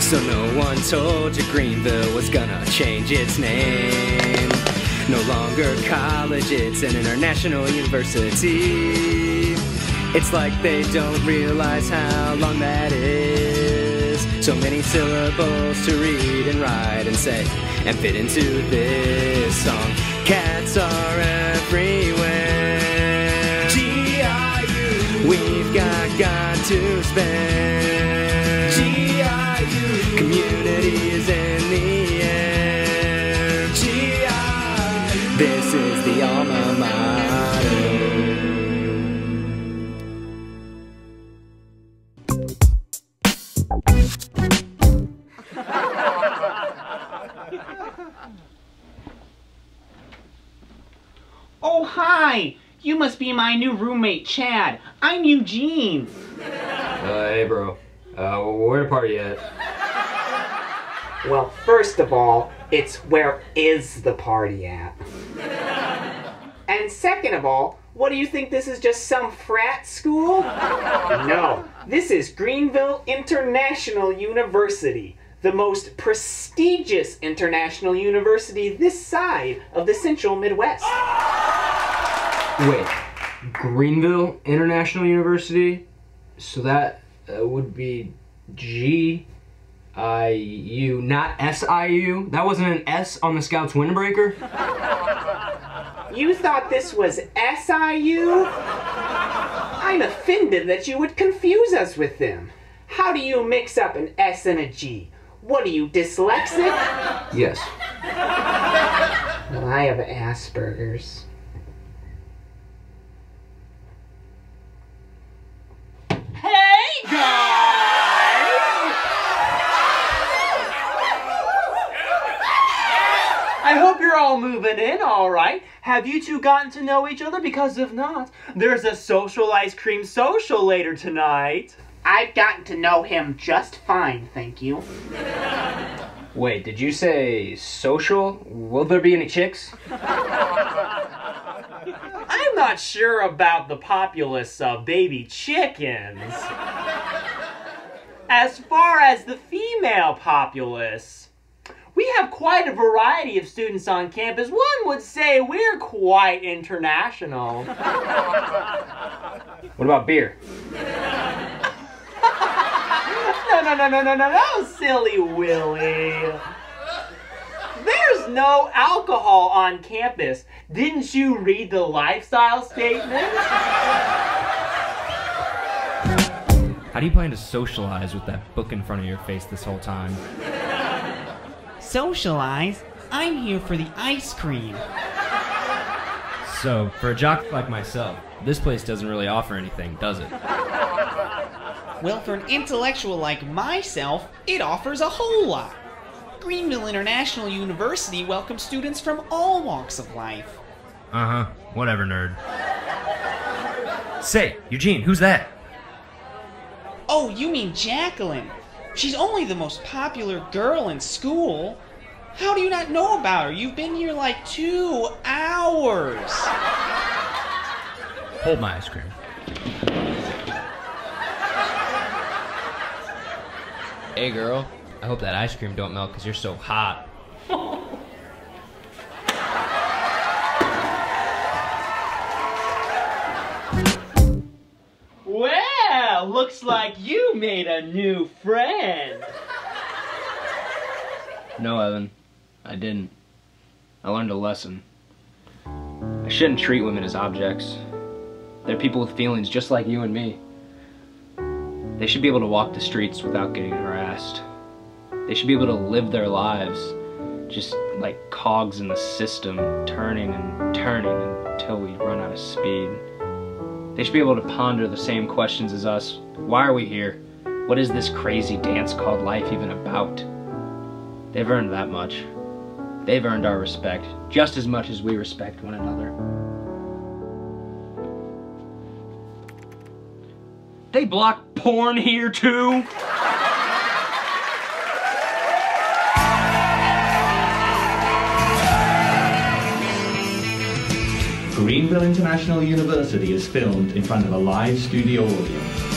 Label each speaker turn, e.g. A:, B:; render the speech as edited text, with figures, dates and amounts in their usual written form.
A: So no one told you Greenville was gonna change its name. No longer college, it's an international university. It's like they don't realize how long that is. So many syllables to read and write and say and fit into this song. Cats are everywhere. GIU, we've got to spend. GIU, community is in the air. GIU, this is the Alma Mater.
B: Oh, hi! You must be my new roommate, Chad. I'm Eugene.
C: Hey, bro. Where the party at?
B: Well, first of all, it's where is the party at? And second of all, what do you think, this is just some frat school? No, this is Greenville International University, the most prestigious international university this side of the central Midwest.
C: Wait, Greenville International University? So that would be GIU, not SIU? That wasn't an S on the Scouts windbreaker?
B: You thought this was SIU? I'm offended that you would confuse us with them. How do you mix up an S and a G? What are you, dyslexic?
C: Yes.
B: Well, I have Asperger's. Hey, guys! I hope you're all moving in all right. Have you two gotten to know each other? Because if not, there's a social ice cream social later tonight. I've gotten to know him just fine, thank you.
C: Wait, did you say social? Will there be any chicks?
B: I'm not sure about the populace of baby chickens. As far as the female populace, we have quite a variety of students on campus. One would say we're quite international.
C: What about beer?
B: No, silly Willie. There's no alcohol on campus. Didn't you read the lifestyle statement?
D: How do you plan to socialize with that book in front of your face this whole time?
E: Socialize? I'm here for the ice cream.
D: So, for a jock like myself, this place doesn't really offer anything, does it?
E: Well, for an intellectual like myself, it offers a whole lot. Greenville International University welcomes students from all walks of life.
D: Uh-huh. Whatever, nerd. Say, Eugene, who's that?
E: Oh, you mean Jacqueline. She's only the most popular girl in school. How do you not know about her? You've been here like 2 hours.
D: Hold my ice cream. Hey, girl. I hope that ice cream don't melt because you're so hot.
B: Well, looks like you made a new friend.
C: No, Evan. I didn't. I learned a lesson. I shouldn't treat women as objects. They're people with feelings just like you and me. They should be able to walk the streets without getting harassed. They should be able to live their lives just like cogs in the system, turning and turning until we run out of speed. They should be able to ponder the same questions as us. Why are we here? What is this crazy dance called life even about? They've earned that much. They've earned our respect, just as much as we respect one another. They block porn here too?
F: Greenville International University is filmed in front of a live studio audience.